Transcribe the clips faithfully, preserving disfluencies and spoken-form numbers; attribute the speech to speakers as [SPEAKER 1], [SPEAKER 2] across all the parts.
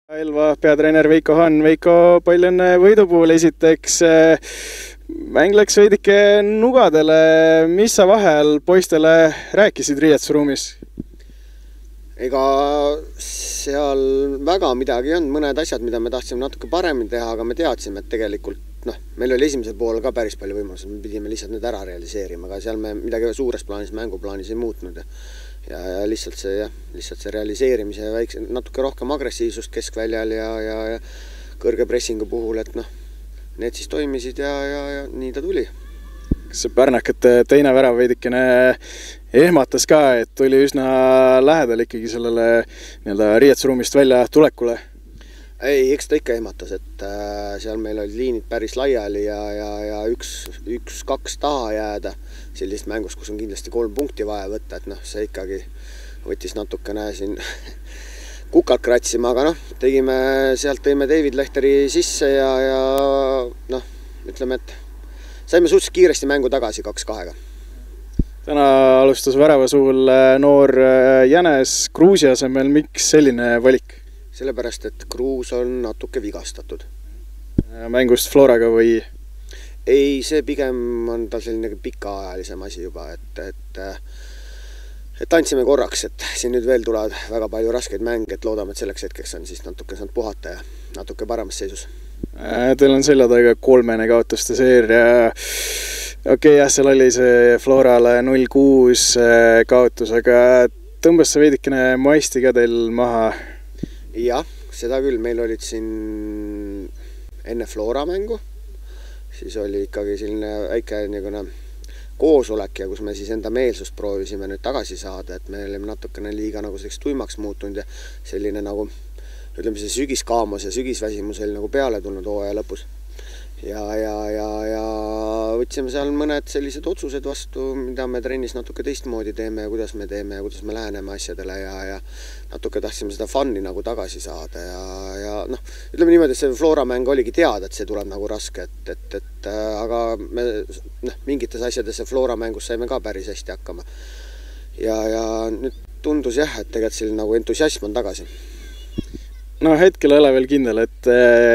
[SPEAKER 1] Elva peatreener Veiko Hann. Veiko, palju õnne võidu puhul esiteks. Mäng läks veidike nugadele. Mis sa vahel poistele rääkisid riietusruumis?
[SPEAKER 2] Ega seal väga midagi on, mõned asjad, mida me tahtsime natuke paremini teha, aga me teadsime, et tegelikult noh, meil oli esimesel pool ka päris palju võimalusi, me pidime lihtsalt need ära realiseerima, aga seal me midagi suures plaanis, mänguplaanis ei muutnud. Ja, ja lihtsalt see, jah, lihtsalt see realiseerimise ja väikse, natuke rohkem agressiivsust keskväljal ja, ja, ja kõrge pressingu puhul, et noh, need siis toimisid ja, ja, ja nii ta tuli.
[SPEAKER 1] Kas see Pärnakate teine värav veidikene ehmatas ka, et tuli üsna lähedal ikkagi sellele nii-öelda riietusruumist välja tulekule?
[SPEAKER 2] Ei, eks ta ikka ehmatas, et äh, seal meil olid liinid päris laiali ja, ja, ja üks, üks, kaks taha jääda sellist mängus, kus on kindlasti kolm punkti vaja võtta, et noh, see ikkagi võttis natukene siin kukalt kratsima, aga noh, tegime, sealt tõime David Lehteri sisse ja, ja noh, ütleme, et saime suhteliselt kiiresti mängu tagasi kaks kahega.
[SPEAKER 1] Täna alustas värava suul noor Jänes Kruusi asemel, miks selline valik?
[SPEAKER 2] Sellepärast, et Kruus on natuke vigastatud.
[SPEAKER 1] Mängust Floraga või?
[SPEAKER 2] Ei, see pigem on tal selline pikaajalisem asi juba, et, et, et andsime korraks, et siin nüüd veel tulevad väga palju raskeid mänge, et loodame, et selleks hetkeks on siis natuke saanud puhata ja natuke paremas seisus.
[SPEAKER 1] Teil on selja taga kolmene kaotuste seeria. Okei, okay, jah, seal oli see Florale null kuus kaotus, aga tõmbas see veidikene maisti ka teil maha?
[SPEAKER 2] Jah, seda küll, meil olid siin enne Flora mängu, siis oli ikkagi selline väike niisugune koosolek ja kus me siis enda meelsust proovisime nüüd tagasi saada, et me olime natukene liiga nagu selleks tuimaks muutunud ja selline nagu, ütleme see sügiskaamos ja sügisväsimus oli nagu peale tulnud hooaja lõpus. Ja, ja, ja, ja võtsime seal mõned sellised otsused vastu, mida me trennis natuke teistmoodi teeme ja kuidas me teeme ja kuidas me läheneme asjadele ja, ja natuke tahtsime seda fun'i nagu tagasi saada ja, ja noh, ütleme niimoodi, et see Flora mäng oligi teada, et see tuleb nagu raske, et, et, et aga me noh, mingites asjades see Flora mängus saime ka päris hästi hakkama. Ja, ja nüüd tundus jah, et tegelikult selline nagu entusiasm on tagasi.
[SPEAKER 1] No hetkel ei ole veel kindel, et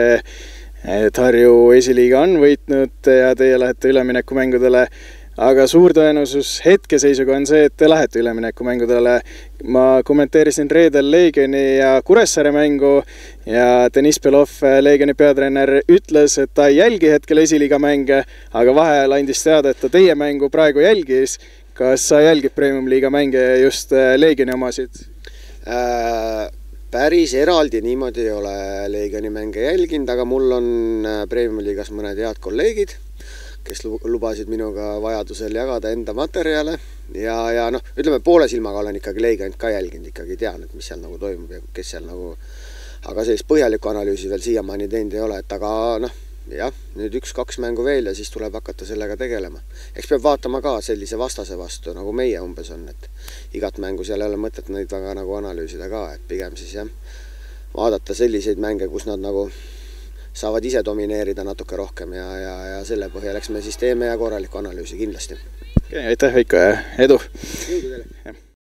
[SPEAKER 1] et Harju esiliiga on võitnud ja teie lähete üleminekumängudele, aga suur tõenäosus hetkeseisuga on see, et te lähete üleminekumängudele. Ma kommenteerisin reedel Leegioni ja Kuressaare mängu ja Deniss Belov, Leegioni peatreener, ütles, et ta ei jälgi hetkel esiliiga mänge, aga vahel andis teada, et ta teie mängu praegu jälgis. Kas sa jälgid Premium-liiga mänge just Leegioni omasid?
[SPEAKER 2] Äh... Päris eraldi niimoodi ei ole Leegioni mänge jälginud, aga mul on Premium-liigas mõned head kolleegid, kes lubasid minuga vajadusel jagada enda materjale ja, ja noh, ütleme poole silmaga olen ikkagi Leegionit ka jälginud, ikkagi tean, et mis seal nagu toimub ja kes seal nagu, aga sellist põhjalikku analüüsi veel siiamaani teinud ei ole, et aga noh, jah, nüüd üks-kaks mängu veel ja siis tuleb hakata sellega tegelema. Eks peab vaatama ka sellise vastase vastu, nagu meie umbes on, et igat mängu seal ei ole mõtet neid väga nagu analüüsida ka, et pigem siis jah, vaadata selliseid mänge, kus nad nagu saavad ise domineerida natuke rohkem ja, ja, ja selle põhjal, eks me siis teeme ja korraliku analüüsi kindlasti.
[SPEAKER 1] Okay, aitäh Veiko ja edu!
[SPEAKER 2] Jõudu teile!